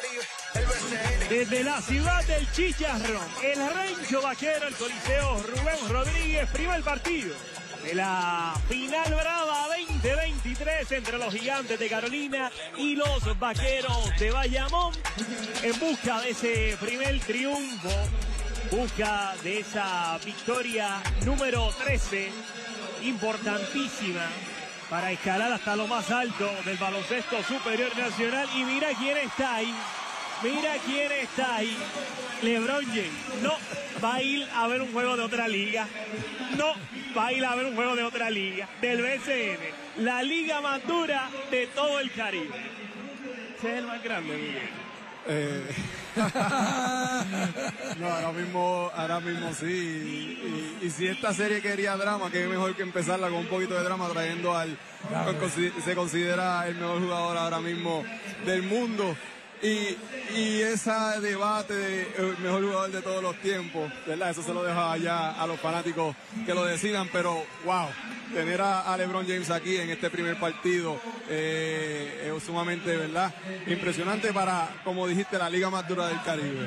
Desde la ciudad del Chicharrón, el Rancho Vaquero, el Coliseo Rubén Rodríguez, primer partido de la Final Brava 2023 entre los Gigantes de Carolina y los Vaqueros de Bayamón, en busca de ese primer triunfo, busca de esa victoria número 13, importantísima para escalar hasta lo más alto del baloncesto superior nacional. Y mira quién está ahí. Mira quién está ahí. LeBron James. No va a ir a ver un juego de otra liga. No va a ir a ver un juego de otra liga. Del BCN. La liga más dura de todo el Caribe. Ese es el más grande, Miguel. No, ahora mismo sí. Y si esta serie quería drama, que es mejor que empezarla con un poquito de drama, trayendo se considera el mejor jugador ahora mismo del mundo. Y ese debate de el mejor jugador de todos los tiempos, ¿verdad? Eso se lo deja allá a los fanáticos que lo decidan, pero wow, tener a LeBron James aquí en este primer partido es sumamente, ¿verdad?, impresionante para, como dijiste, la liga más dura del Caribe.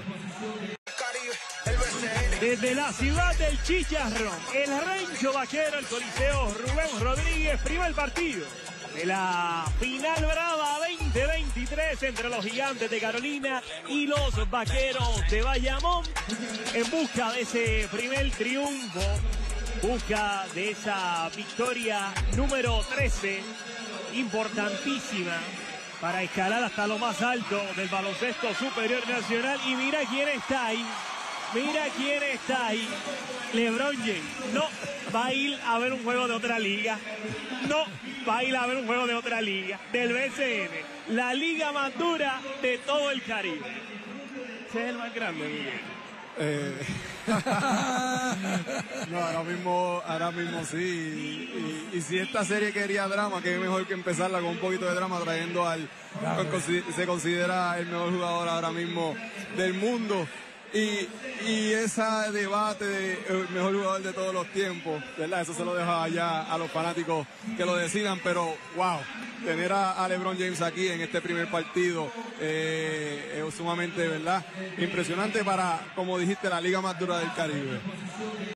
Desde la ciudad del Chicharrón, el Rancho Vaquero, el Coliseo Rubén Rodríguez, primer partido de la Final Brava 2023 entre los Gigantes de Carolina y los Vaqueros de Bayamón, en busca de ese primer triunfo, busca de esa victoria número 13, importantísima para escalar hasta lo más alto del baloncesto superior nacional. Y mira quién está ahí. Mira quién está ahí. LeBron James. No va a ir a ver un juego de otra liga. No va a ir a ver un juego de otra liga. Del BCN. La liga más dura de todo el Caribe. Ese es el más grande, Miguel. No, ahora mismo sí. Y si esta serie quería drama, que es mejor que empezarla con un poquito de drama, trayendo se considera el mejor jugador ahora mismo del mundo. Y ese debate de el mejor jugador de todos los tiempos, ¿verdad? Eso se lo deja allá a los fanáticos que lo decidan, pero wow, tener a LeBron James aquí en este primer partido es sumamente, ¿verdad?, impresionante para, como dijiste, la liga más dura del Caribe.